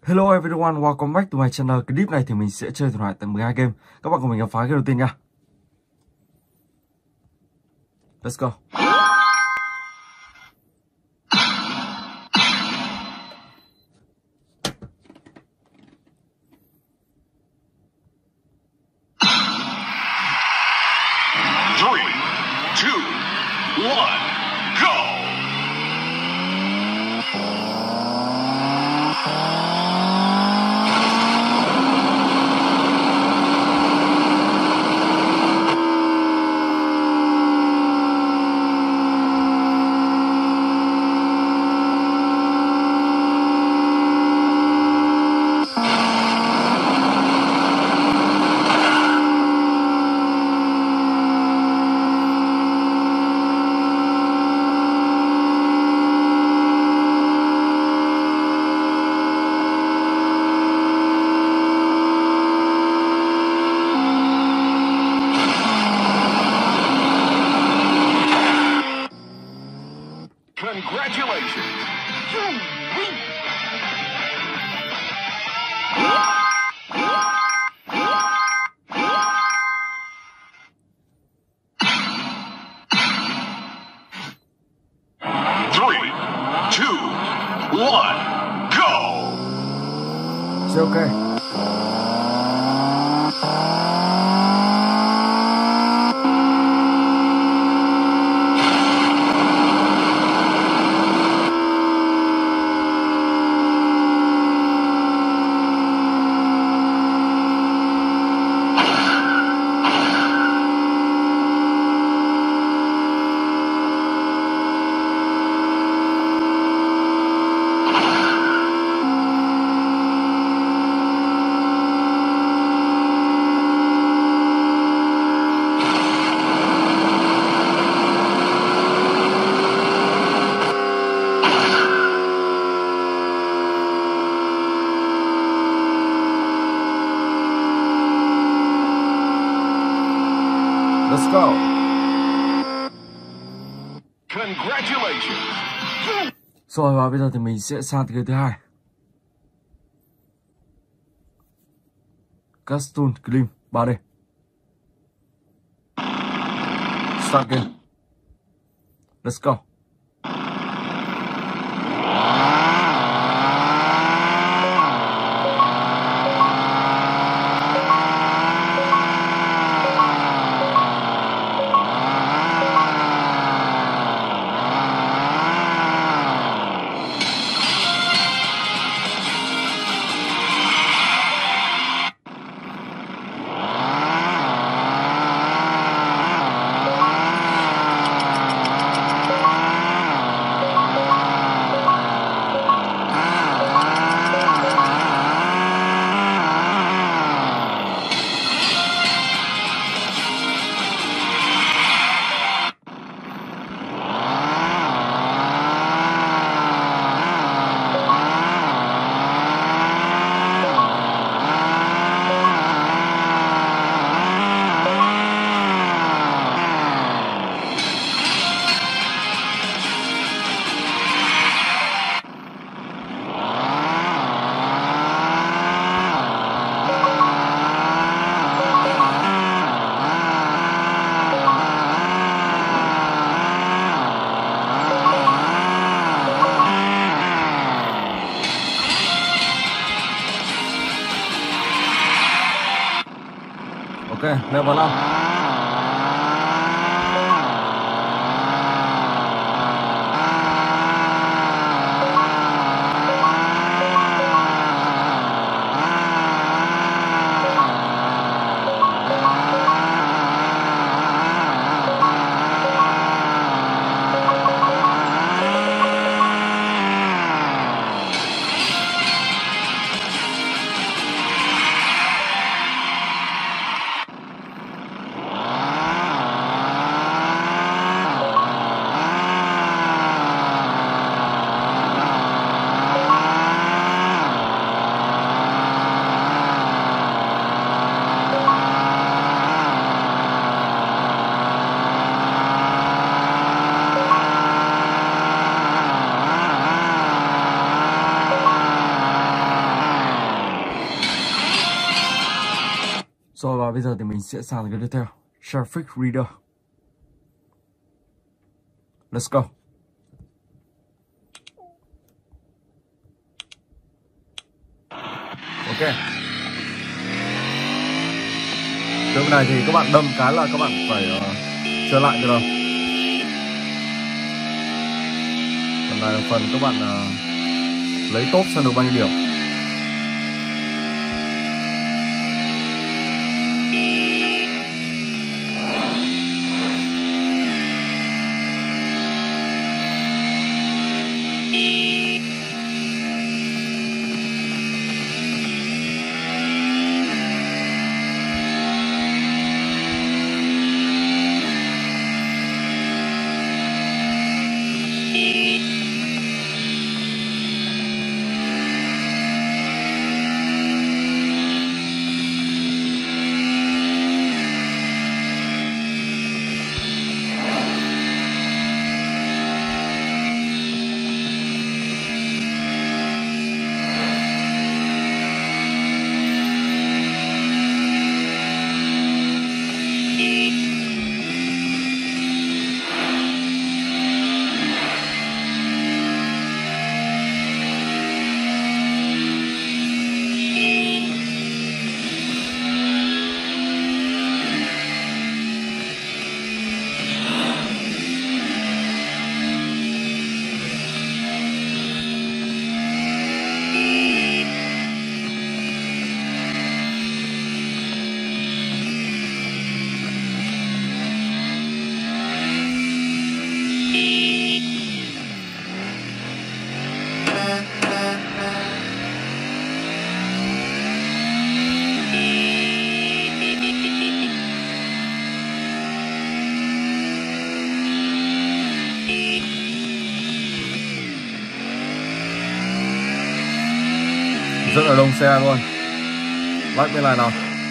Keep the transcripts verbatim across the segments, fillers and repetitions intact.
Hello everyone, welcome back to my channel. Clip này thì mình sẽ chơi thử lại tận mười hai game. Các bạn cùng mình khám phá game đầu tiên nha. Let's go. Three, two, one, go! Congratulations! You win! Three, two, one, go! It's okay. Let's go. Congratulations! Rồi và bây giờ thì mình sẽ sang game thứ hai. Custom Xtreme ba D. Start game. Let's go. Ok, level năm. Rồi và bây giờ thì mình sẽ sang cái tiếp theo, Traffic Reader. Let's go. Ok. Đường này thì các bạn đâm cái là các bạn phải uh, trở lại từ đầu. Phần này là phần các bạn uh, lấy top sang được bao nhiêu điểm. Rất là đông xe luôn. Lách bên này nào.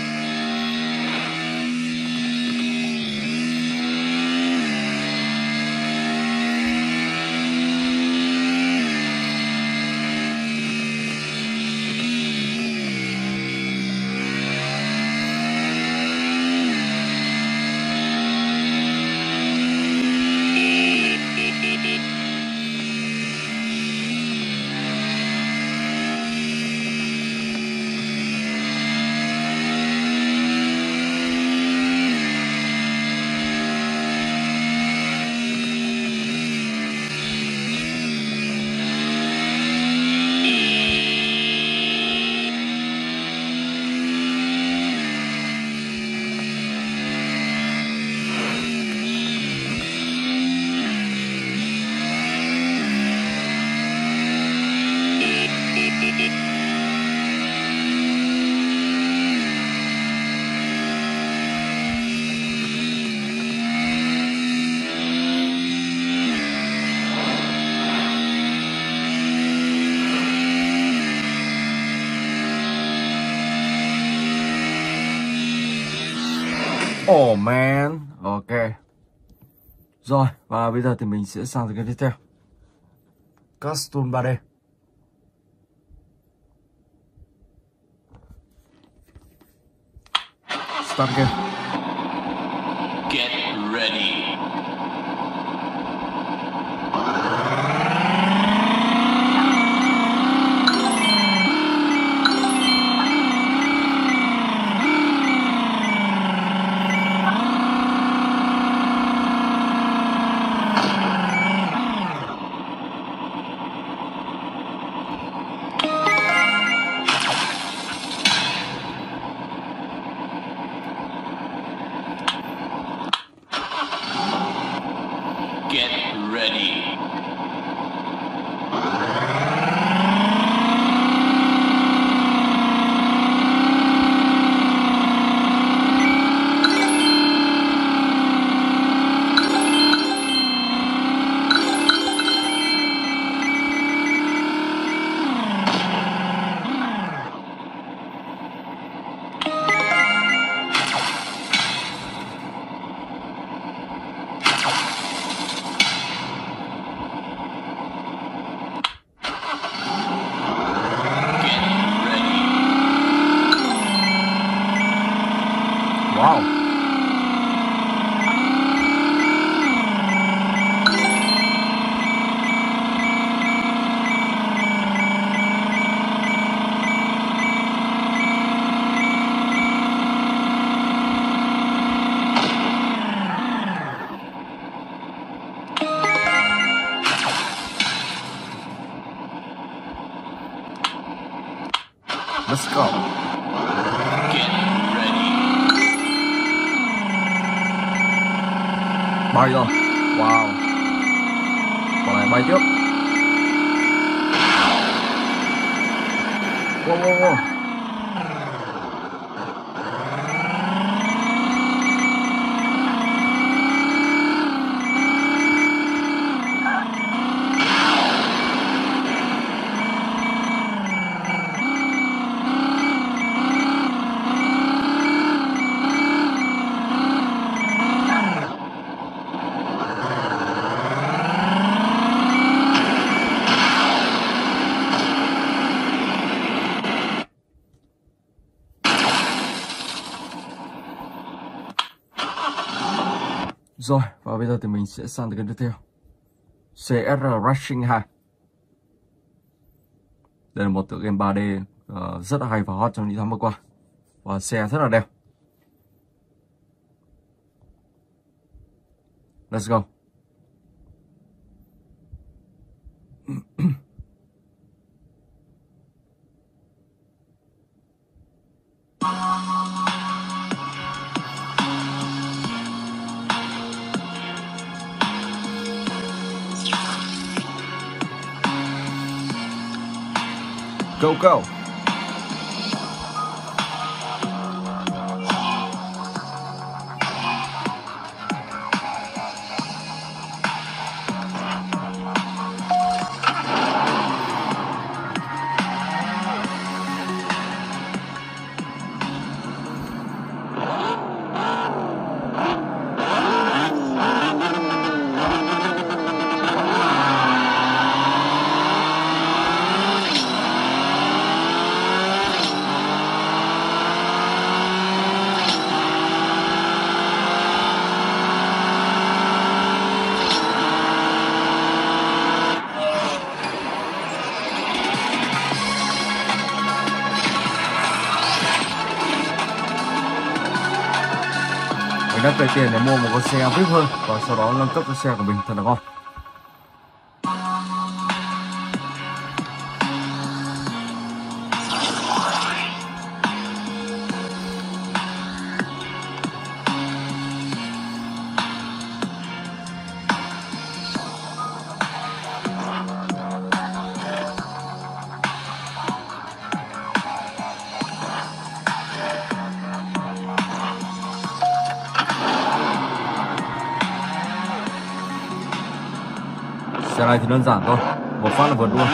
Oh man. Ok. Rồi, và bây giờ thì mình sẽ sang cái tiếp theo, Custom ba D. Start game. Get ready. Let's go. Get ready. Bay rồi. Wow. Còn lại bay tiếp. Wow, wow, wow. Rồi, và bây giờ thì mình sẽ sang tới cái tiếp theo. xê ét rờ Racing hai. Đây là một tựa game ba D uh, rất là hay và hot trong những tháng vừa qua. Và xe rất là đẹp. Let's go. Go, go. Mình đã về tiền để mua một con xe vê i pê hơn và sau đó nâng cấp cho xe của mình thật là ngon. Xe này thì đơn giản thôi, một phát là vượt luôn.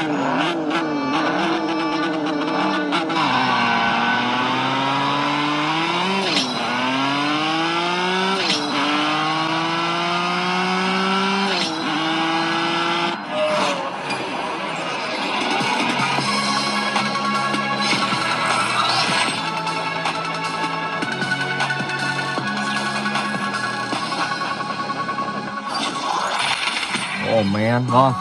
Oh man, ngon.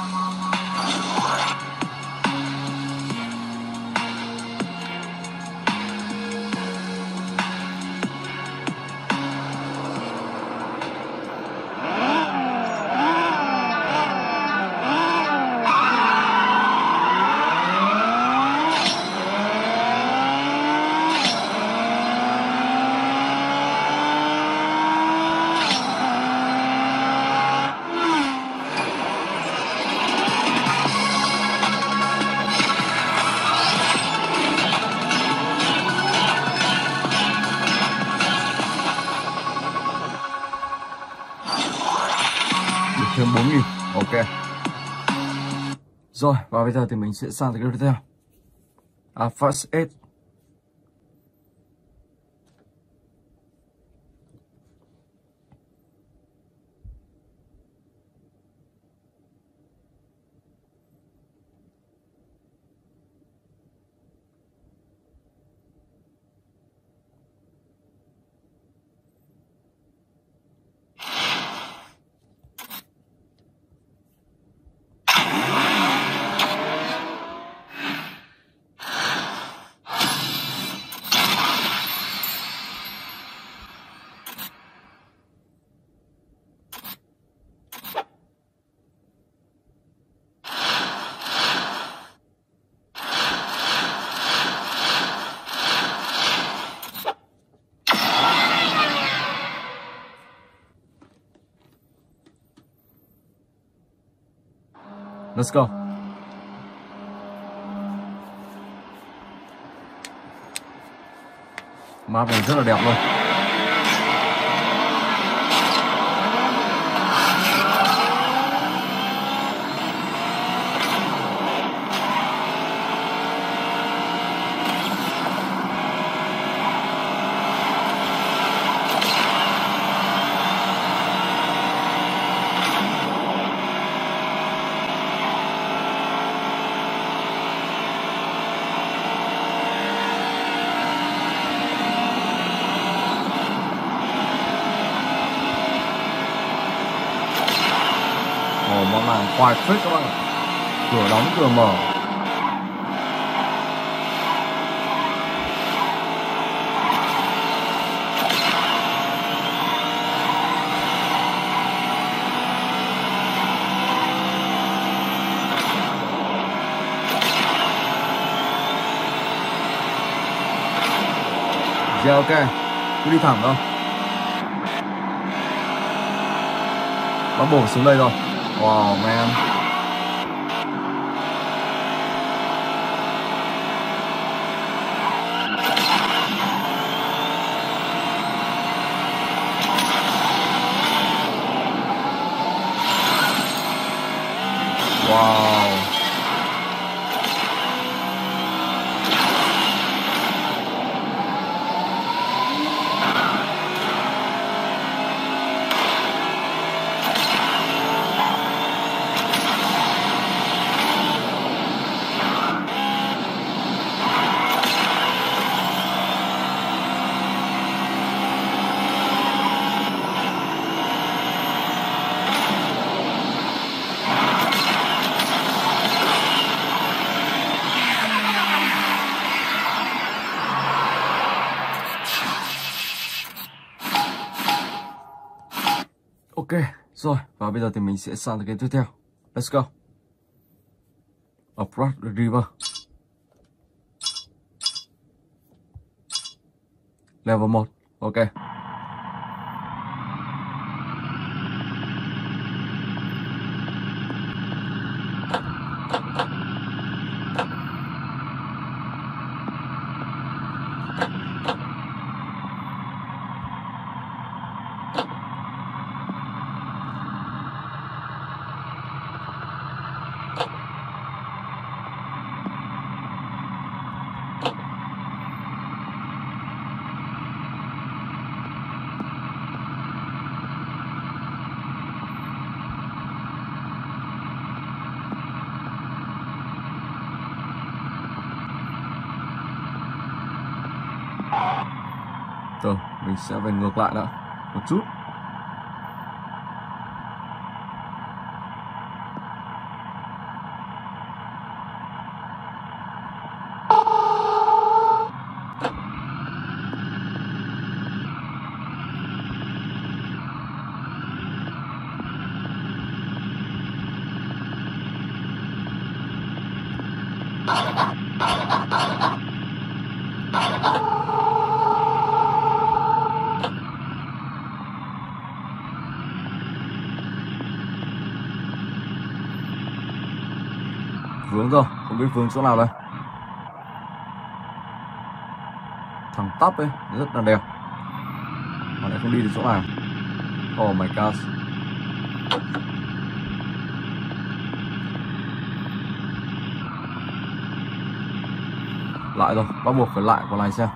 Thêm bốn nghìn. Ok. Rồi, và bây giờ thì mình sẽ sang cái tiếp theo. Asphalt. Let's go. Map này rất là đẹp luôn. Ồ, món hàng khoai phết các bạn ạ. Cửa đóng cửa mở. Dạ ok, cứ đi thẳng thôi. Nó bổ xuống đây rồi. Wow man. Wow. Ok, rồi, và bây giờ thì mình sẽ sang cái tiếp theo. Let's go. Approach the river. Level một, ok. Rồi, mình sẽ về ngược lại đã một chút. Vướng rồi, không biết vướng chỗ nào đây. Thằng tắp ấy, rất là đẹp. Mà lại không đi được chỗ nào. Oh my god. Lại rồi, bắt buộc phải lại của này xem.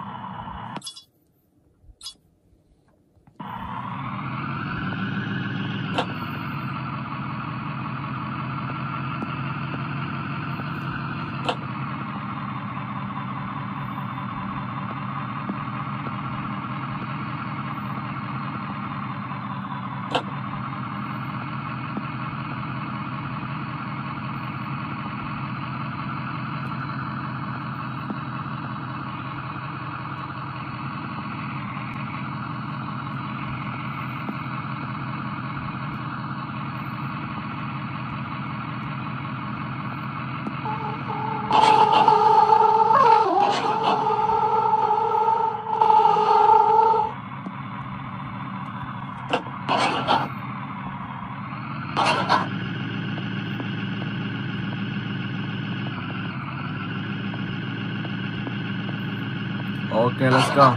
Ok, let's go.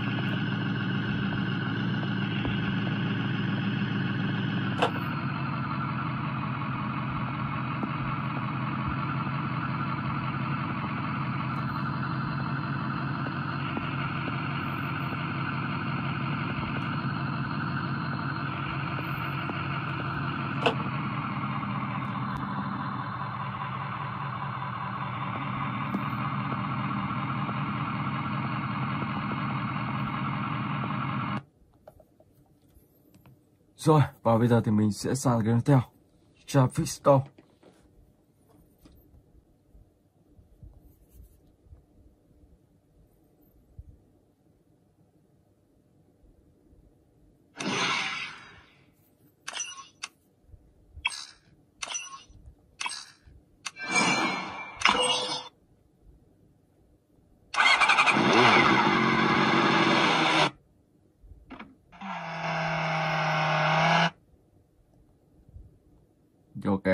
Rồi, và bây giờ thì mình sẽ sang cái tiếp theo, Traffic Store. Ok.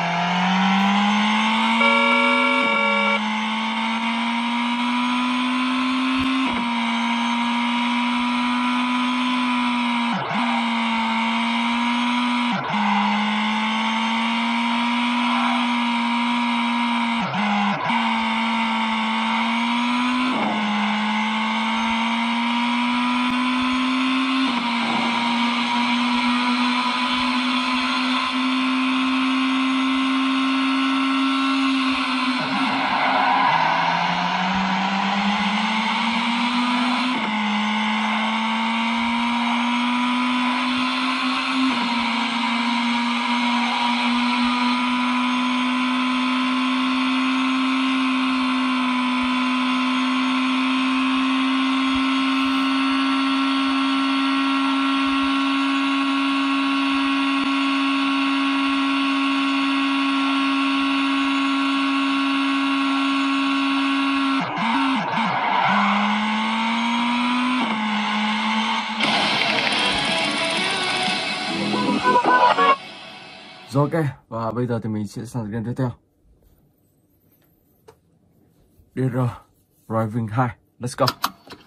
Rồi ok, và bây giờ thì mình sẽ sang game tiếp theo, đê rờ Driving hai. Let's go.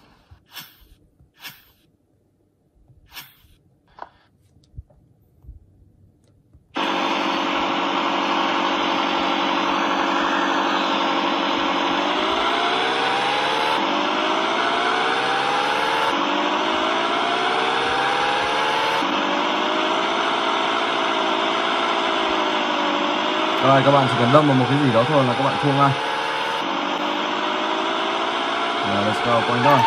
Rồi các bạn chỉ cần đâm vào một cái gì đó thôi là các bạn thua ngay. Rồi, let's go, quanh thôi.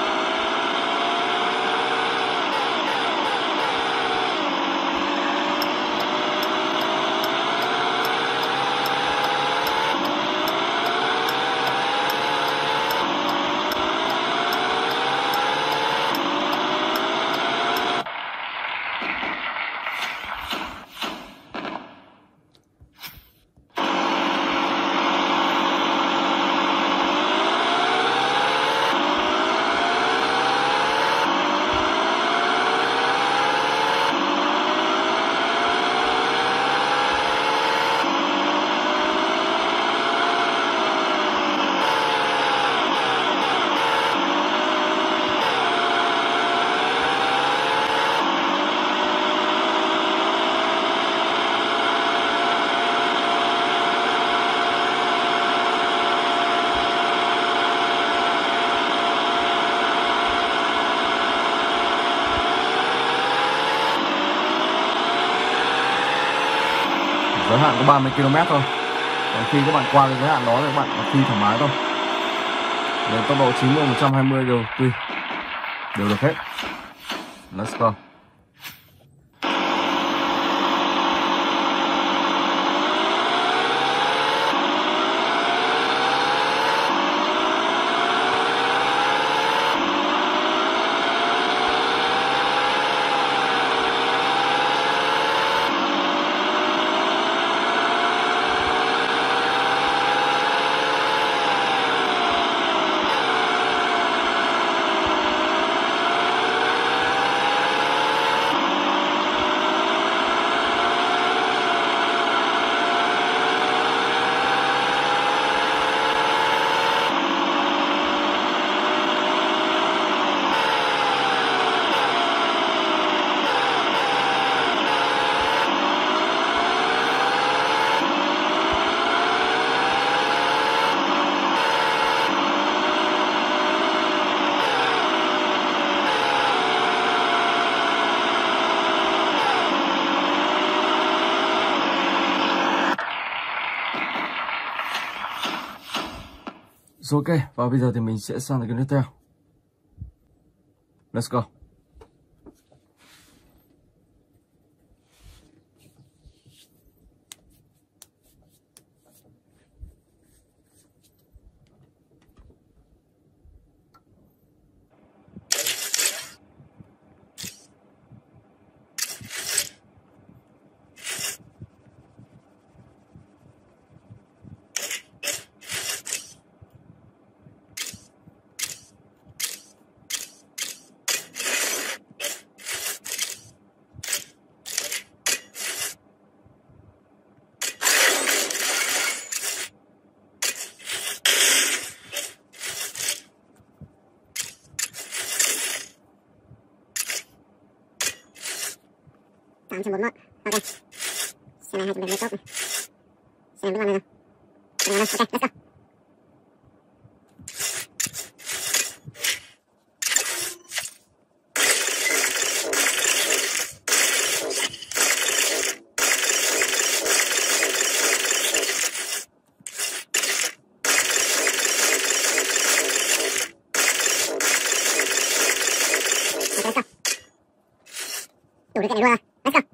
Giới hạn có ba mươi ki lô mét thôi. Còn khi các bạn qua cái giới hạn đó thì các bạn phi thoải mái thôi. Đến tốc độ chín mươi, một trăm hai mươi đều tùy, đều được hết. Let's go. Rồi ok, và bây giờ thì mình sẽ sang cái tiếp theo. Let's go. tám trăm bốn mươi mốt. Ok. Xe này hai trăm bảy mươi tốt này. Xe này vẫn ngon này. Ok, let's go. Đủ điều kiện để đua rồi. Let's go.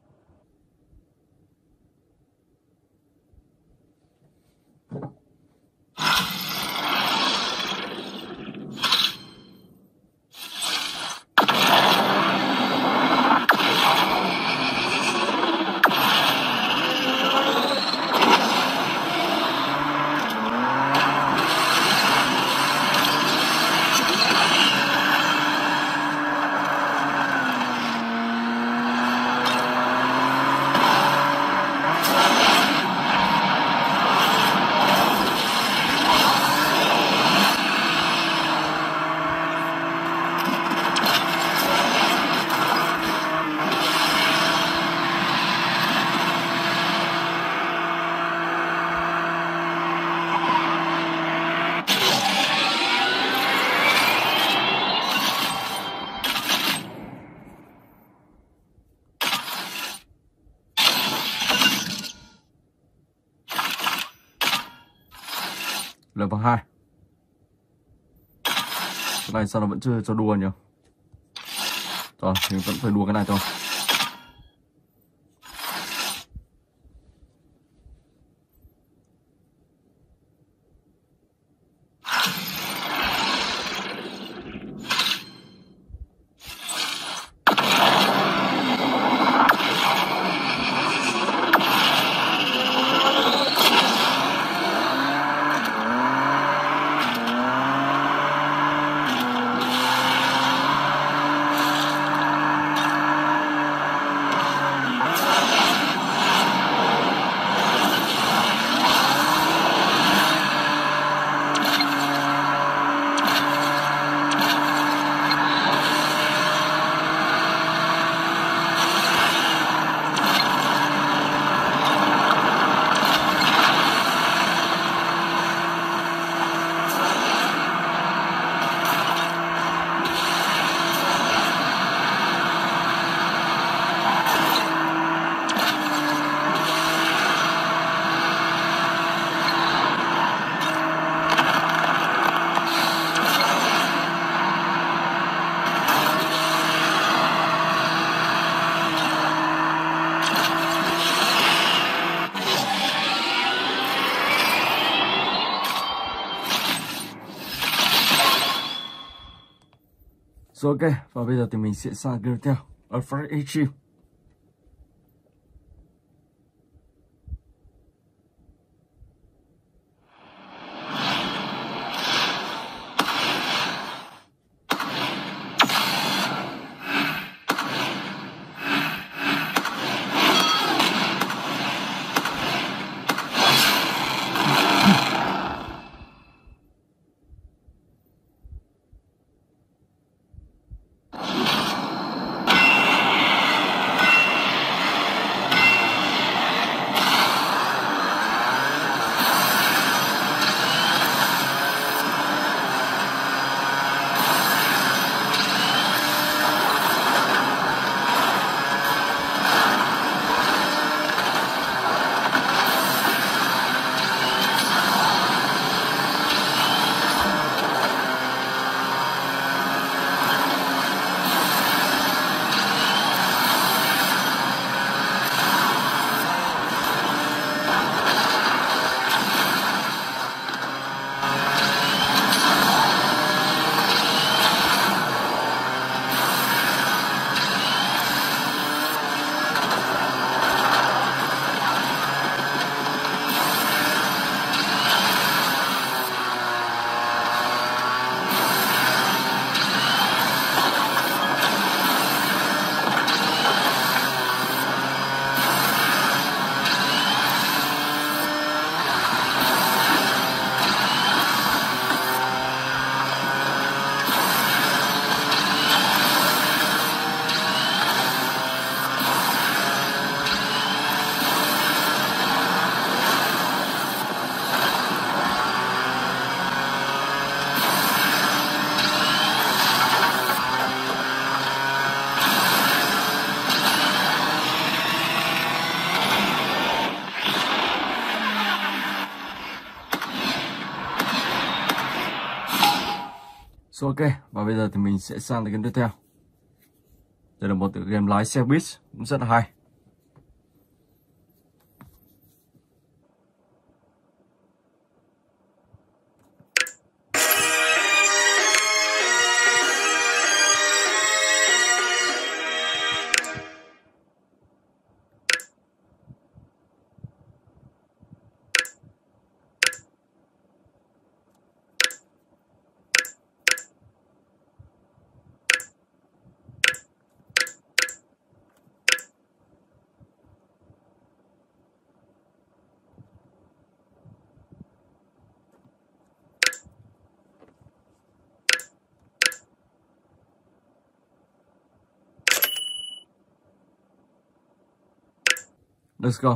Level hai. Cái này sao nó vẫn chưa cho đua nhỉ? Rồi, thì vẫn phải đua cái này thôi. Rồi ok, và bây giờ thì mình sẽ sang cái tiếp theo. Asphalt Xtreme. So, ok, và bây giờ thì mình sẽ sang tới game tiếp theo. Đây là một tựa game lái xe buýt cũng rất là hay. Let's go.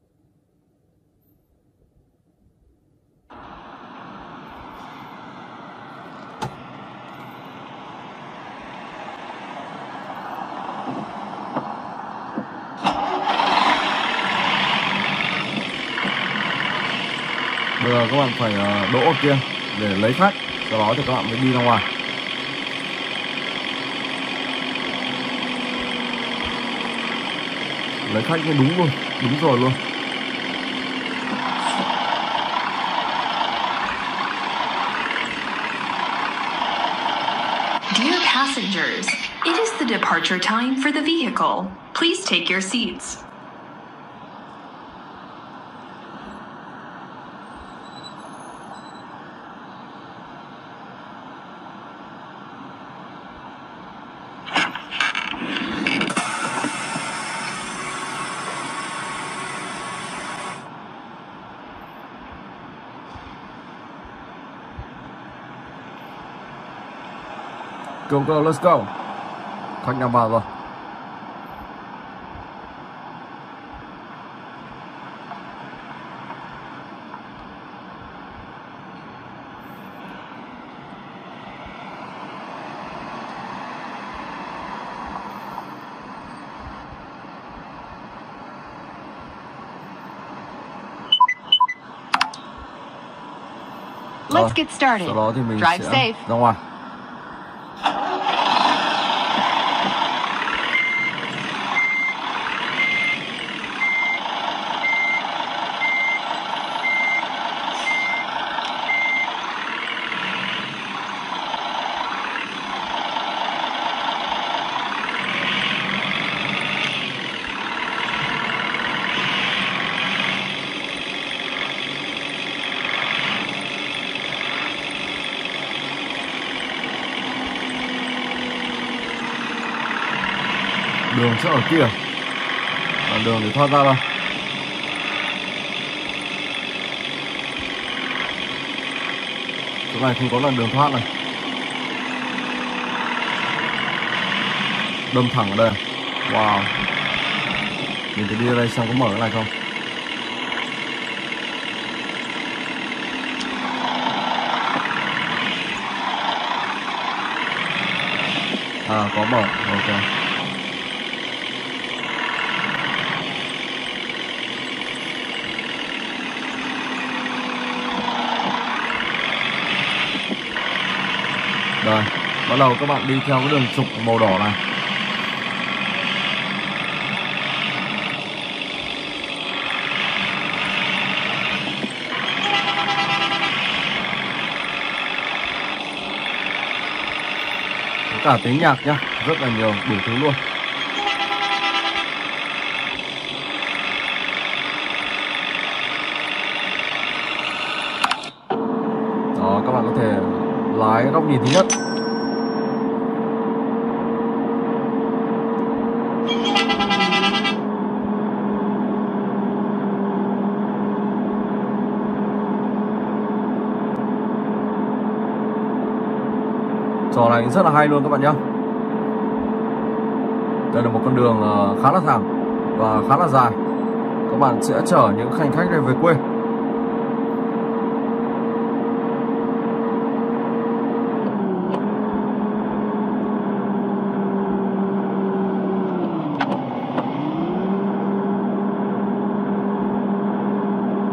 Bây giờ các bạn phải đỗ ở kia để lấy khách, sau đó thì các bạn mới đi ra ngoài. Lấy khách như đúng luôn, đúng rồi luôn. Dear passengers, it is the departure time for the vehicle. Please take your seats. Go go, let's go. Khách đang vào rồi. Let's get started. Sau đó thì mình Drive sẽ safe. ra ngoài. Đường sẽ ở kia, là đường để thoát ra đâu. Chỗ này không có là đường thoát này. Đâm thẳng ở đây. Wow. Mình phải đi ra đây xem có mở cái này không. À, có mở. Ok. Rồi, bắt đầu các bạn đi theo cái đường trục màu đỏ này. Có cả tiếng nhạc nhá, rất là nhiều, đủ thứ luôn. Đó, các bạn có thể lái góc nhìn thứ nhất. Trò này rất là hay luôn các bạn nhé. Đây là một con đường khá là thẳng và khá là dài. Các bạn sẽ chở những hành khách này về quê.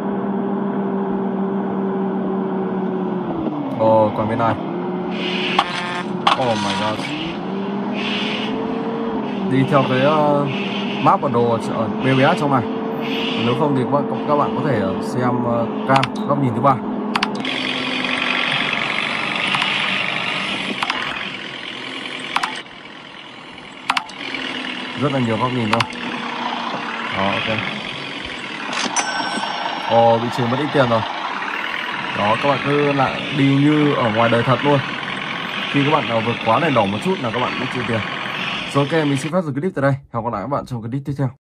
Ồ, còn bên này Oh my god. Đi theo cái uh, map bản đồ ở bê bê ét trong này. Nếu không thì các bạn, các bạn có thể xem uh, cam góc nhìn thứ ba. Rất là nhiều góc nhìn thôi. Đó, ok. Ồ, bị trừ mất ít tiền rồi. Đó, các bạn cứ lại đi như ở ngoài đời thật luôn. Khi các bạn nào vượt quá đèn đỏ một chút là các bạn bị trừ tiền. Rồi ok, mình xin phép dừng clip tại đây. Hẹn gặp lại các bạn trong clip tiếp theo.